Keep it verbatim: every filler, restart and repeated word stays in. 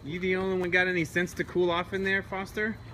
You the only one got any sense to cool off in there, Foster?